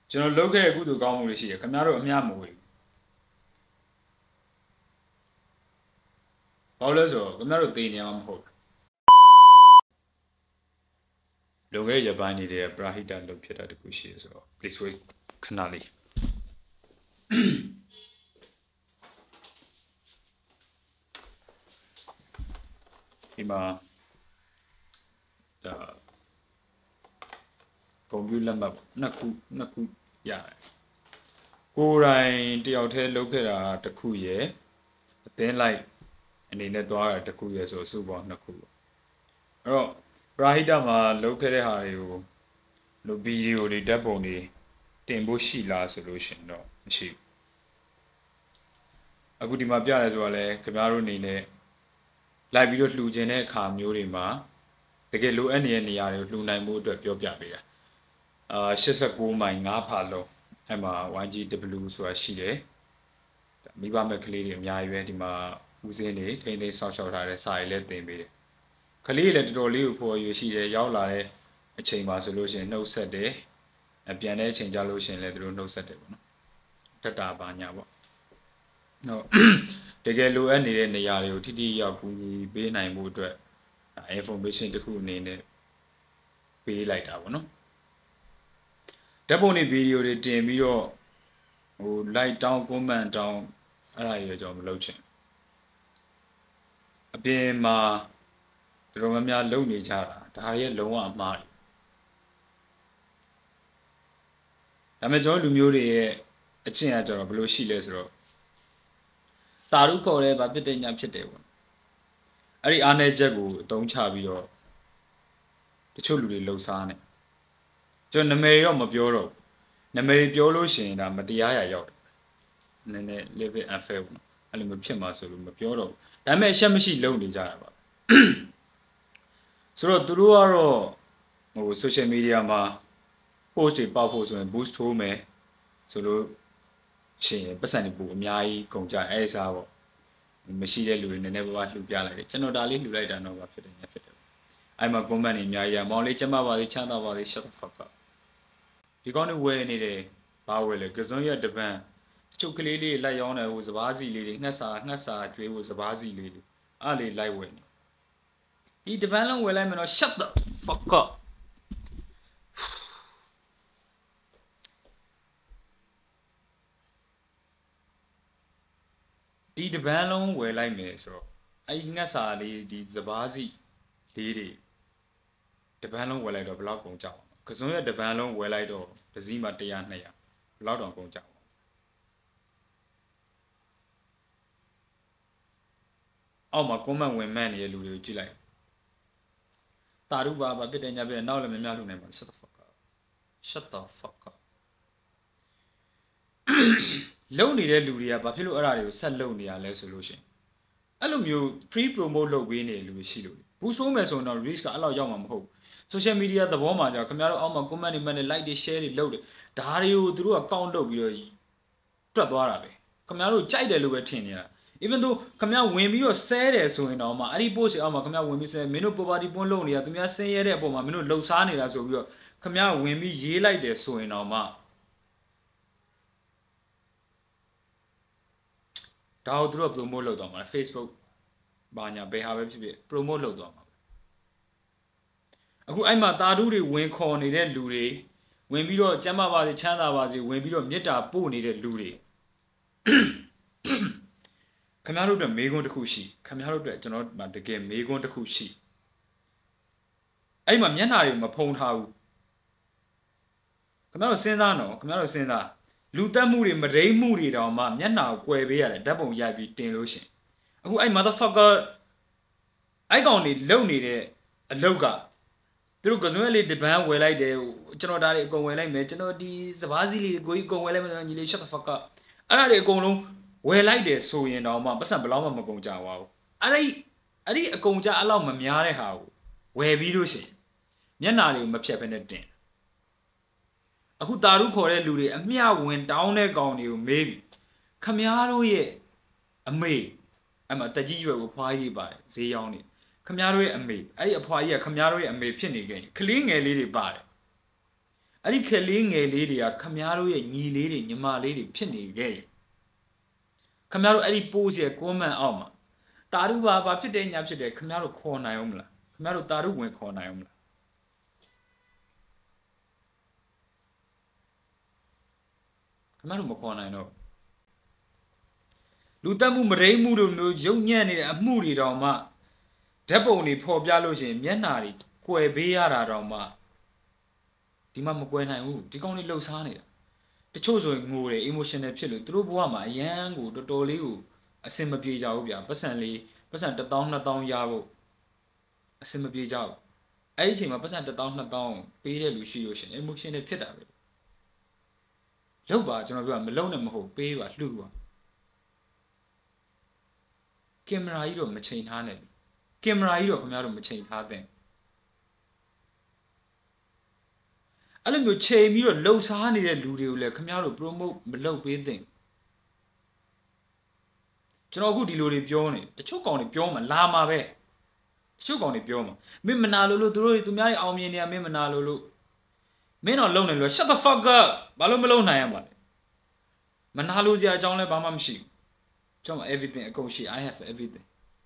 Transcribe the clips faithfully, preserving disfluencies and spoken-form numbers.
ကျွန်တော်လုပ်ခဲ့တဲ့ကုသိုလ်ကောင်းမှုတွေရှိတယ်ခင်ဗျားတို့အမျှမဝေဘာလို့လဲဆိုတော့ခင်ဗျားတို့သိနေမှာမဟုတ်လုံခဲ့ရပိုင်းနေတဲ့ပရာဟိတလုပ်ဖြစ်တာတခုရှိရဆိုတော့ please wait ခဏလေးဒီမှာဒါကွန်ပျူတာလက်မှတ်နှစ်ခုနှစ်ခုရတယ်ကိုယ်တိုင်တယောက်တည်းလုပ်ခဲ့တာတစ်ခုရယ်အသင်းလိုက်အနေနဲ့သွားတာတစ်ခုရယ်ဆိုစုပေါင်းနှစ်ခုအဲ့တော့ပရာဟိတမှာလုပ်ခဲ့တဲ့ဟာတွေကိုလို့ဗီဒီယိုတွေဓာတ်ပုံတွေတင်ဖို့ရှိလားဆိုလို့ရှင်တော့မရှိဘူးအခုဒီမှာပြရဲဆိုတော့လေခင်ဗျားတို့အနေနဲ့လိုက်ပြီးတော့လှူခြင်းတဲ့အခါမျိုးတွေမှာတကယ်လိုအပ်နေတဲ့နေရာတွေကိုလှူနိုင်မှုအတွက်ပြောပြပေးတာအာeighty-nineမိုင်fiveဖာလုံးအဲ့မှာ one G W ဆိုတာရှိတယ်မိဘမဲ့ကလေးတွေအများကြီးပဲဒီမှာဦးစင်းတွေထိန်းသိမ်းဆောက်ရှောက်ထားတဲ့စာရီလည်းတင်ပေးတယ်ကလေးလည်းတော်တော်လေးကိုဖော်ရွေရှိတယ်ရောက်လာတဲ့အချိန်မှာဆိုလို့ရှိရင်နှုတ်ဆက်တယ်အပြန်တဲ့အချိန်ကြလို့ရှိရင်လည်းသူတို့နှုတ်ဆက်တယ်ပေါ့နော်တက်တာပါညာပေါ့ဟုတ်တကယ်လိုအပ်နေတဲ့နေရာတွေကိုထိထိရောက်ကူညီပေးနိုင်မှုအတွက် information တခုအနေနဲ့ပေးလိုက်တာပေါ့နော်ဓာတ်ပုံတွေဗီဒီယိုတွေတင်ပြီးတော့ဟို like တောင်း comment တောင်းအဲ့ဒါတွေကျွန်တော်မလုပ်ချင်အပြင်မှာတော်တော်များများလုပ်နေကြတာဒါရဲ့လုံးဝအမှားတယ်ဒါပေမဲ့ကျွန်တော်လူမျိုးတွေရဲ့အကျင့်အကြတော့ဘယ်လိုရှိလဲဆိုတော့တာရုခေါ်တယ်ဗာဖြစ်တဲ့ညာဖြစ်တယ်ပေါ့အဲ့ဒီအားနည်းချက်ကိုအသုံးချပြီးတော့တချို့လူတွေလှုပ်ရှားနေကျွန်တော်နာမည်တော့မပြောတော့နာမည်ပြောလို့ရှိရင်ဒါမတရားရရောက်တယ်နည်းနည်း live it unfair ပေါ့အဲ့လိုမျိုးဖြစ်မှာဆိုလို့မပြောတော့ဒါပေမဲ့အချက်မရှိလုံနေကြတာပါဆိုတော့သူတို့ကတော့ဟို social media မှာ post တွေပေါက်ဖို့ဆိုရင် boost ထိုးမယ်ဆိုလို့ရှိရင်ပတ်စံတွေပိုအများကြီးကုန်ကြအဲ့အစားပေါ့မရှိတဲ့လူတွေနည်းနည်းပါးပါးလှူပြလိုက်တယ်ကျွန်တော်ဒါလေးလှူလိုက်တာတော့ဘာဖြစ်တယ်ညဖြစ်တယ်အဲ့မှာ comment တွေအများကြီးရမောင်လေးကျမပါလေးချမ်းသာပါလေး shut the fuck up ဒီကောင်းတွေဝယ်နေတယ်ဘာဝယ်လဲကစုံရတပန်းတချို့ကလေးလေးလိုက်ရောင်းတယ်ဟိုစပားစီလေးတွေငှက်စာငှက်စာကျွေးဖို့စပားစီလေးတွေအဲ့လေးလိုက်ဝယ်နေဒီတပန်းလုံးဝယ်လိုက်မယ်တော့ shut the fuck upဒီတပန်းလုံးဝယ်လိုက်မယ်ဆိုတော့အဲ့ငှက်စာလေးဒီစပားစီလေးတွေတပန်းလုံးဝယ်လိုက်တော့ဘယ်လောက်ကုန်ကြအောင်ကစုံရတပန်းလုံးဝယ်လိုက်တော့ဒစည်းမှာone hundred two hundredဘယ်လောက်တောင်ကုန်ကြအောင်အောက်မှာ comment ဝင်မှန်းနေတဲ့လူတွေကိုကြည့်လိုက်တာရုပါပါပြတဲ့ညာပြတဲ့နောက်လည်းမများလို့နိုင်ပါ shut the fuck up shut the fuck up လုံနေတဲ့လူတွေကဘာဖြစ်လို့အဲ့ဒါတွေကိုဆက်လုံနေရလဲဆိုလို့ရှင်အဲ့လိုမျိုး free promote လုပ်ပေးနေတဲ့လူတွေရှိလို့ဘူးဆိုးမယ်ဆိုတော့ reach ကအဲ့လောက်ရောက်မှာမဟုတ်ဘူး social media သဘောမှာကြာခင်ဗျားတို့အောက်မှာ comment တွေမှတ်နေ like တွေ share တွေလုပ်တယ်ဒါတွေကိုသူတို့က count လုပ်ပြီးတော့တွက်သွားတာပဲခင်ဗျားတို့ကြိုက်တယ်လို့ပဲထင်နေတာ even though ခင်ဗျားဝင်ပြီးတော့ဆဲတယ်ဆိုရင်တော့မှအဲ့ဒီ post တွေအောက်မှာခင်ဗျားဝင်ပြီးဆဲမင်းတို့ property ပွန်းလုပ်နေတာသူများဆင်းရဲတဲ့အပေါ်မှာမင်းတို့လှုပ်ရှားနေတာဆိုပြီးတော့ခင်ဗျားဝင်ပြီးရေးလိုက်တယ်ဆိုရင်တော့မှဒါကိုသူတို့ promote လုပ်သွားမှာ Facebook ဘာညာဘယ်ဟာပဲဖြစ်ဖြစ် promote လုပ်သွားမှာအခုအဲ့မှာတာဓုတွေဝင်ခေါ်နေတဲ့လူတွေဝင်ပြီးတော့ကျမ်းမာပါစေချမ်းသာပါစေဝင်ပြီးတော့မေတ္တာပို့နေတဲ့လူတွေခင်ဗျားတို့အတွက်မေးခွန်းတစ်ခုရှိခင်ဗျားတို့အတွက်ကျွန်တော်တကယ်မေးခွန်းတစ်ခုရှိအဲ့မှာမျက်နှာတွေမဖုံထားဘူးခင်ဗျားတို့စဉ်းစားနော်ခင်ဗျားတို့စဉ်းစားလူတက်မှုတွေမရိမ့်မှုတွေတောင်မှမျက်နှာကိုကွယ်ပေးရတယ်ဓာတ်ပုံရိုက်ပြီးတင်လို့ရှင်အခုအဲ့ motherfucker အဲ့ကောင်တွေလုံနေတဲ့အလုတ်ကသူတို့ကစုံရလေးတပန်းဝယ်လိုက်တယ်ကျွန်တော်ဒါတွေအကုန်ဝယ်လိုက်မယ်ကျွန်တော်ဒီစပားစီလေးကိုကြီးအကုန်ဝယ်လိုက်မယ်ညီလေး shut the fuck up အဲ့ဒါတွေအကုန်လုံးဝယ်လိုက်တယ်ဆိုရင်တော့မှပတ်စံဘလောက်မှမကုန်ကြပါဘူးအဲ့ဒီအဲ့ဒီအကုန်ကြအဲ့လောက်မများတဲ့ဟာကိုဝယ်ပြီးလို့ရှိရင်မျက်နှာတွေကိုမဖြတ်ဘဲနဲ့တင်အခုတာရုခေါ်တဲ့လူတွေအမျှဝင်တောင်းတဲ့ကောင်တွေကိုမေးပြီခမားတို့ရဲ့အမေအဲ့မှာတက်ကြီးရွယ်ကိုဖွားကြီးပါတယ်ဈေးရောင်းနေခမားတို့ရဲ့အမေအဲ့ဒီအဖွားကြီးကခမားတို့ရဲ့အမေဖြစ်နေခဲ့ရင်ကလေးငယ်လေးတွေပါတယ်အဲ့ဒီခက်လေးငယ်လေးတွေကခမားတို့ရဲ့ညီလေးတွေညီမလေးတွေဖြစ်နေခဲ့ခမားတို့အဲ့ဒီ post ရဲ့ comment အောက်မှာတာရုဘာဘာဖြစ်တယ်ညာဖြစ်တယ်ခမားတို့ခေါ်နိုင်အောင်မလားခမားတို့တာရုဝင်ခေါ်နိုင်အောင်မလားခမားတို့မခေါ်နိုင်တော့လူတက်မှုမရိမှုတို့မျိုးရုပ်ညံ့နေတဲ့အမှုတွေတောင်မှဓာတ်ပုံတွေဖော်ပြလို့ရှိရင်မျက်နှာတွေကွယ်ပေးရတာတောင်မှဒီမှာမကွယ်နိုင်ဘူးဒီကောင်တွေလှုပ်ရှားနေတာတချို့ဆိုရင်ငိုတယ် emotional ဖြစ်လို့သူတို့ဘဝမှာအရန်ကိုတော်တော်လေးကိုအဆင်မပြေကြဘူးဗျာပတ်စံလေးပတ်စံတစ်သောင်းနှစ်သောင်းရဖို့အဆင်မပြေကြဘူးအဲ့ဒီအချိန်မှာပတ်စံတစ်သောင်းနှစ်သောင်းပေးတဲ့လူရှိလို့ရှိရင် emotional ဖြစ်တာပဲလောက်ပါကျွန်တော်ပြောမလုံးနဲ့မဟုတ်ပေးပါလှူပါကင်မရာကြီးတော့မချိန်ထားနဲ့ကင်မရာကြီးတော့ခင်ဗျားတို့မချိန်ထားသင့်အဲ့လိုမျိုးချိန်ပြီးတော့လှုပ်ရှားနေတဲ့လူတွေကိုလည်းခင်ဗျားတို့ promote မလုပ်ပေးသင့်ကျွန်တော်အခုဒီလိုတွေပြောနေတချို့ကောင်တွေပြောမှလာမှာပဲတချို့ကောင်တွေပြောမှမင်းမနာလို့လို့သူတို့သူများတွေအောင်မြင်နေရမင်းမနာလို့လို့မင်းတော့လုံနေလို့ shut the fuck up ဘာလို့မလုံနိုင်ရမှာလဲမနာလို့စရာအကြောင်းလည်းဘာမှမရှိဘူးကျွန်တော် everything အကုန်ရှိ I have everything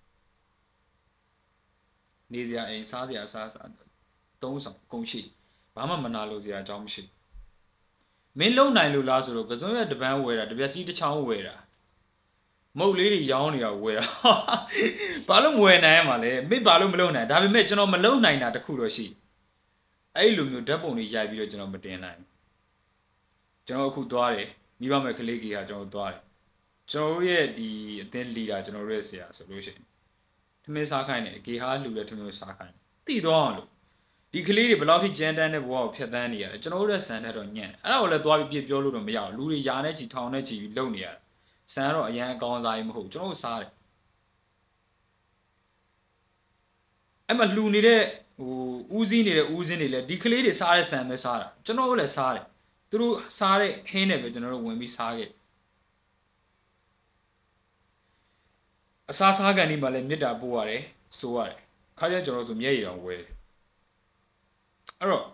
နေစရာအိမ်စားစရာအစားအစာသုံးဆောင်အကုန်ရှိဘာမှမနာလို့စရာအကြောင်းမရှိမင်းလုံနိုင်လို့လားဆိုတော့ကစုံရတပန်းဝယ်တာတပြက်စီးတစ်ချောင်းဝယ်တာမုတ်လေးတွေရောင်းနေတာဝယ်တာဘာလို့မဝယ်နိုင်ရမှာလဲမင်းဘာလို့မလုံနိုင်ဒါပေမဲ့ကျွန်တော်မလုံနိုင်တာတခုတော့ရှိအဲ့လိုမျိုးဓာတ်ပုံတွေရိုက်ပြီးတော့ကျွန်တော်မတင်နိုင်ကျွန်တော်အခုသွားတယ်မိဘမဲ့ကလေးကြီးကကျွန်တော်သွားတယ်ကျွန်တော်ရဲ့ဒီအသင်းလီဒါကျွန်တော်ရဲ့ဆရာဆိုလို့ရှိရင်ထမင်းစားခိုင်းတယ်ဂေဟာလှူတဲ့ထမင်းစားခိုင်းတယ်တိသွားအောင်လို့ဒီကလေးတွေဘယ်လောက်ထိကြမ်းတမ်းတဲ့ဘဝကိုဖျက်ဆီးနေရတယ်ကျွန်တော်တို့ရဲ့ဆန်တဲ့တော့ညံ့အဲ့ဒါကိုလည်းသွားပြီးပြပြောလို့တော့မရဘူးလူတွေယာနဲ့ချီထောင်နဲ့ချီပြီးလုံနေရတယ်ဆန်ကတော့အရန်အကောင်းစားကြီးမဟုတ်ကျွန်တော်တို့စားတယ်အဲ့မှာလှူနေတဲ့ဟိုဦးစီးနေတဲ့ဦးစင်းတွေလည်းဒီကလေးတွေစားတဲ့ဆန်ပဲစားတာကျွန်တော်တို့လည်းစားတယ်သူတို့စားတဲ့ဟင်းနဲ့ပဲကျွန်တော်တို့ဝင်ပြီးစားခဲ့အစားစားကန်ဒီမှာလည်းမြစ်တာပို့ရတယ်စိုးရတယ်ခါကျကျွန်တော်တို့ဆိုမျက်ရည်တော်ဝဲတယ်အဲ့တော့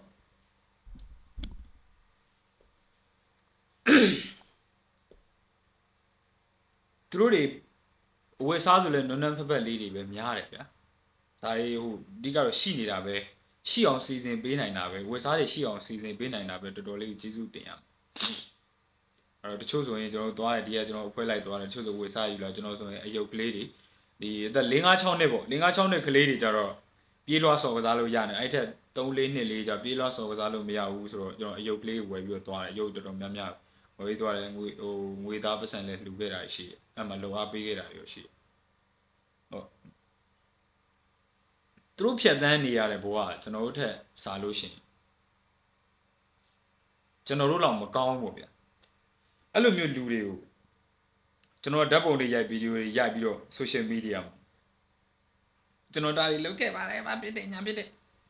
သူတို့တွေအဝယ်စားဆိုလဲနွမ်းနွမ်းဖက်ဖက်လေးတွေပဲများတယ်ဗျာဒါတွေဟိုအဓိကတော့ရှိနေတာပဲရှိအောင်စီစဉ်ပေးနိုင်တာပဲဝယ်စားတွေရှိအောင်စီစဉ်ပေးနိုင်တာပဲတော်တော်လေးကျေးဇူးတင်ရမယ်အဲ့တော့တချို့ဆိုရင်ကျွန်တော်တို့သွားတယ်ဒီကကျွန်တော်အဖွဲလိုက်သွားတယ်တချို့ဆိုဝယ်စားယူလာကျွန်တော်ဆိုရင်အယုတ်ကလေးတွေဒီအသက်၄၅၆နှစ်ပေါ့၄၅၆နှစ်ကလေးတွေကြတော့ပြေးလွှားစော်ကစားလို့ရတယ်အဲ့ထက်၃၄နှစ်လေးကြပြေးလွှားစော်ကစားလို့မရဘူးဆိုတော့ကျွန်တော်အယုတ်ကလေးဝယ်ပြီးတော့သွားတယ်အယုတ်တော်တော်များများဝယ်ပြီးသွားတယ်ငွေဟိုငွေသားပတ်စံလည်းလှူခဲ့တာရှိတယ်အဲ့မှာလုံအားပေးခဲ့တာတွေရှိတယ်ဟုတ်သူတို့ဖြတ်တန်းနေရတဲ့ဘဝကကျွန်တော်တို့ထက်စားလို့ရှိရင်ကျွန်တော်တို့လောက်မကောင်းဘူးဗျအဲ့လိုမျိုးလူတွေကိုကျွန်တော်ဓာတ်ပုံတွေရိုက်ဗီဒီယိုတွေရိုက်ပြီးတော့ social media မှာကျွန်တော်ဒါတွေလုပ်ခဲ့ပါတယ်ဗာပြစ်တယ်ညာပြစ်တယ်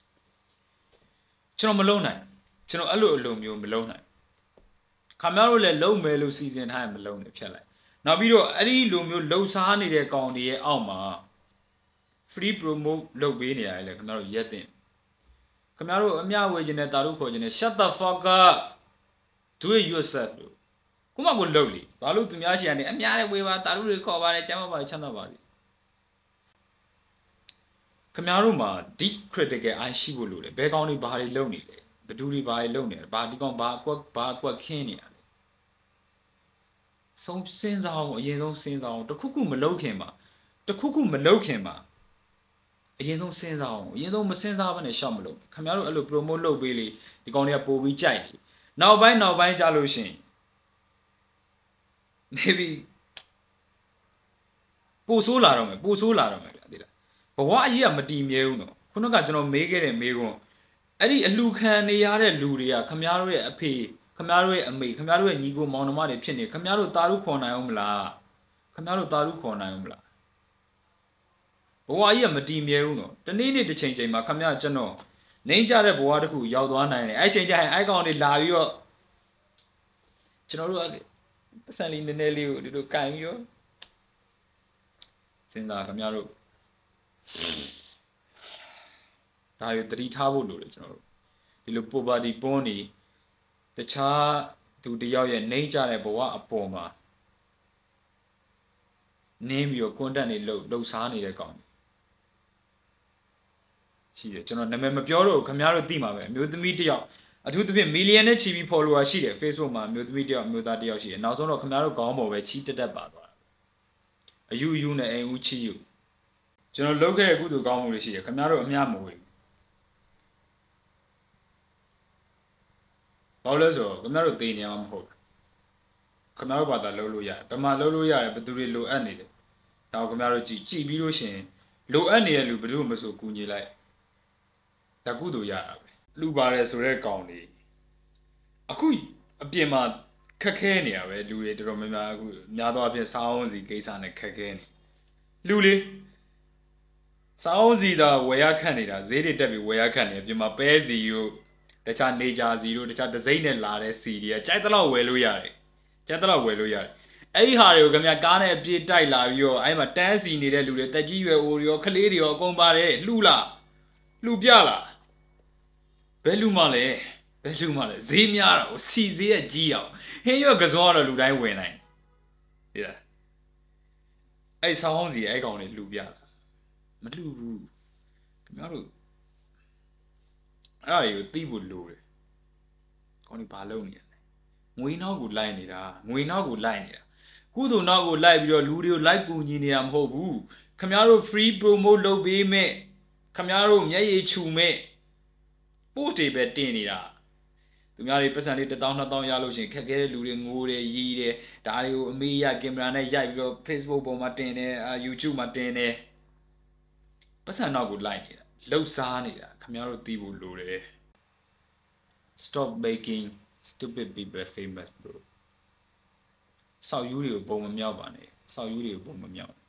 ကျွန်တော်မလုပ်နိုင်ကျွန်တော်အဲ့လိုအလိုမျိုးမလုပ်နိုင်ခမရတို့လည်းလုံမယ်လို့စီစဉ်ထားရင်မလုံနဲ့ဖြတ်လိုက်နောက်ပြီးတော့အဲ့ဒီလိုမျိုးလှုပ်ရှားနေတဲ့ကောင်တွေရဲ့အောက်မှာ free promote လုပ်ပေးနေရတယ်လေခင်ဗျားတို့ရက်တင်ခင်ဗျားတို့အမျှဝေခြင်းနဲ့တာတို့ခေါ်ခြင်းနဲ့ shut the fuck up do it yourself လို့ကိုမကိုလှုပ်လေဘာလို့သူများရှိရနေအများနဲ့ဝေပါတာတို့တွေခေါ်ပါတယ်ကျမ်းပါပါချမ်းသာပါစေခင်ဗျားတို့မှာ deep critical eye ရှိဖို့လိုတယ်ဘယ်ကောင်တွေဘာတွေလုပ်နေလဲဘဒူတွေဘာတွေလုပ်နေလဲဘာဒီကောင်ဘာအကွက်ဘာအကွက်ခင်းနေရလဲဆုံးစဉ်းစားအောင်အရင်ဆုံးစဉ်းစားအောင်တခုခုမလုပ်ခင်မှာတခုခုမလုပ်ခင်မှာအရင်ဆုံးစဉ်းစားအောင်အရင်ဆုံးမစဉ်းစားဘဲနဲ့ရှောက်မလုပ်ခင်ဗျားတို့အဲ့လို promote လုပ်ပေးလေဒီကောင်တွေကပို့ပြီးကြိုက်လေနောက်ပိုင်းနောက်ပိုင်းကြာလို့ရှိရင် maybe ပို့ဆိုးလာတော့မယ်ပို့ဆိုးလာတော့မယ်ဗျာသိလားဘဝအကြီးကမတည်မြဲဘူးနော်ခုနကကျွန်တော်မေးခဲ့တဲ့မေးခွန်းအဲ့ဒီအလှခံနေရတဲ့လူတွေကခမ ्या တို့ရဲ့အဖေခမ ्या တို့ရဲ့အမေခမ ्या တို့ရဲ့ညီကိုမောင်နှမတွေဖြစ်နေခမ ्या တို့တာရုခေါ်နိုင်အောင်မလားခမ ्या တို့တာရုခေါ်နိုင်အောင်မလားဘဝကြီးကမတည်မြဲဘူးနော်တနေ့နေ့တစ်ချိန်ချိန်မှာခမ ्या ကျွန်တော်နှိမ့်ကြတဲ့ဘဝတစ်ခုရောက်သွားနိုင်တယ်အဲ့ချိန်ကျရင်အဲ့ကောင်တွေလာပြီးတော့ကျွန်တော်တို့ပတ်စံလေးနည်းနည်းလေးကိုဒီလိုကင်ပြီးတော့စဉ်းစားခမ ्या တို့ဒါရတတိထားဖို့လိုတယ်ကျွန်တော်တို့ဒီလို poverty porn နေတခြားသူတယောက်ရဲ့နှိမ့်ကြတဲ့ဘဝအပေါ်မှာနင်းပြီးတော့ content တွေလှုပ်လှုပ်ရှားနေတဲ့ကောင်ရှိတယ်ကျွန်တော်နာမည်မပြောတော့ခင်ဗျားတို့သိမှာပဲအမျိုးသမီးတယောက်အထူးသဖြင့် million နဲ့ချီပြီး follower ရှိတယ် Facebook မှာအမျိုးသမီးတယောက်အမျိုးသားတယောက်ရှိတယ်နောက်ဆုံးတော့ခင်ဗျားတို့ခေါင်းပေါ်ပဲချီတက်တက်ပါသွားတာအယူယူနဲ့အိမ်ဦးချီယူကျွန်တော်လုပ်ခဲ့တဲ့ကုသိုလ်ကောင်းမှုတွေရှိတယ်ခင်ဗျားတို့အမျှမဝေဘူးဘာလို့လဲဆိုတော့ခင်ဗျားတို့သိနေမှာမဟုတ်ဘူးခင်ဗျားတို့ဘာသာလုပ်လို့ရတယ်ဘယ်မှာလုပ်လို့ရတယ်ဘယ်သူတွေလိုအပ်နေတယ်ဒါကိုခင်ဗျားတို့ကြည့်ကြည့်ပြီးလို့ရှိရင်လိုအပ်နေတဲ့လူဘယ်သူမှမဆိုကူညီလိုက်တကုသိုလ်ရတာပဲလူပါတယ်ဆိုတဲ့ကောင်လေးအခုအပြင်မှာခက်ခဲနေရပဲလူတွေတော်တော်များများအခုများသောအားဖြင့်စားအောင်စီကိစ္စနဲ့ခက်ခဲနေလူလေးစားအောင်စီသာဝယ်ရခန့်နေတာဈေးတွေတက်ပြီးဝယ်ရခန့်နေအပြင်မှာပဲစီတို့တခြားနေဂျာစီတို့တခြားဒစိမ့်နဲ့လာတဲ့စီတွေကကြိုက်တဲ့လောက်ဝယ်လို့ရတယ်ကြိုက်တဲ့လောက်ဝယ်လို့ရတယ်အဲ့ဒီဟာတွေကိုခင်ဗျာကားနဲ့အပြည့်တိုက်လာပြီးတော့အဲ့မှာတန်းစီနေတဲ့လူတွေတက်ကြီးရွယ်အိုတွေရောကလေးတွေရောအကုန်ပါတယ်လှူလားလှူပြလားဘယ်လူမှလဲဘယ်လူမှလဲဈေးများတော့စီဈေးကကြီးအောင်ဟင်းရွက်ကစောကတော့လူတိုင်းဝင်နိုင်ဒီလားအဲ့ဆောင်းစီအဲ့ကောင်တွေလှူပြလားမလှူဘူးခင်ဗျားတို့အဲ့ဒါတွေကိုသိဖို့လိုတယ်ကောင်းဒီဘာလုပ်နေရလဲငွေနောက်ကိုလိုက်နေတာငွေနောက်ကိုလိုက်နေတာကုသိုလ်နောက်ကိုလိုက်ပြီးတော့လူတွေကိုလိုက်ကူညီနေတာမဟုတ်ဘူးခင်ဗျားတို့ free promote လုပ်ပေးမဲ့ခင်ဗျားတို့မျက်ရည်ချူမဲ့ပို့တွေပဲတင်နေတာသူများတွေပတ်စံလေးတစ်သောင်းနှစ်သောင်းရလို့ရှိရင်ခက်ခဲတဲ့လူတွေငိုတယ်ရီးတယ်ဒါတွေကိုအမေရကင်မရာနဲ့ရိုက်ပြီးတော့ Facebook ပေါ်မှာတင်တယ် YouTube မှာတင်တယ်ပတ်စံနောက်ကိုလိုက်နေတာလှုပ်ရှားနေတာခင်ဗျားတို့သိဖို့လိုတယ် Stop making stupid people famous bro ဆောက်ယူးတွေကိုပုံမမြောက်ပါနဲ့ဆောက်ယူးတွေကိုပုံမမြောက်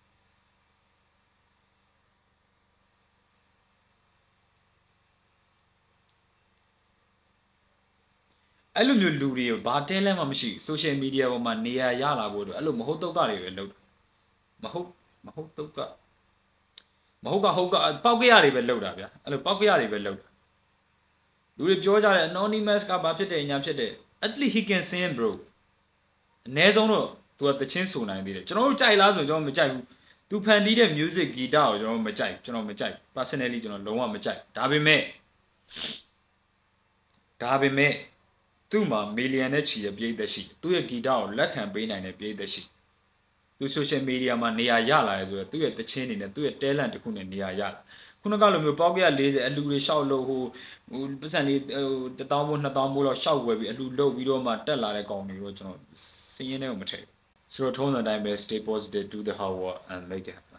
အဲ့လိုမျိုးလူတွေဘာတဲလဲမှမရှိ social media ပေါ်မှာနေရာရလာဖို့တော့အဲ့လိုမဟုတ်တော့ကတွေပဲလုပ်မဟုတ်မဟုတ်တော့ကမဟုတ်ကဟုတ်ကပောက်ကရတွေပဲလုပ်တာဗျာအဲ့လိုပောက်ကရတွေပဲလုပ်တာလူတွေပြောကြတယ် anonymous ကဘာဖြစ်တယ်ညာဖြစ်တယ် at least he can sing bro အနည်းဆုံးတော့ तू ကတချင်းဆိုနိုင်သေးတယ်ကျွန်တော်တို့ကြိုက်လားဆိုကျွန်တော်မကြိုက်ဘူး तू ဖန်တီးတဲ့ music ဂီတကိုကျွန်တော်မကြိုက်ကျွန်တော်မကြိုက် personally ကျွန်တော်လုံးဝမကြိုက်ဒါပေမဲ့ဒါပေမဲ့သူ့မှာ million နဲ့ချီတဲ့ပရိသတ်ရှိသူ့ရဲ့ဂီတကိုလက်ခံပေးနိုင်တဲ့ပရိသတ်ရှိသူ social media မှာနေရာရလာတယ်ဆိုတော့သူ့ရဲ့တချင်းနေနဲ့သူ့ရဲ့ talent တစ်ခုနဲ့နေရာရလာခုနကလိုမျိုးပေါက်ကရ၄၀အလူတွေရှောက်လို့ဟိုဟိုပတ်စံလေးဟိုတစ်တောင်းမို့နှစ်တောင်းမို့တော့ရှောက်ဝယ်ပြီးအလူလုတ်ပြီးတော့မှတက်လာတဲ့ကောင်တွေတော့ကျွန်တော်စင်းရင်းနဲ့ကိုမထည့်ဆိုတော့ထုံးစံတိုင်းပဲ stay positive do the hard work and make it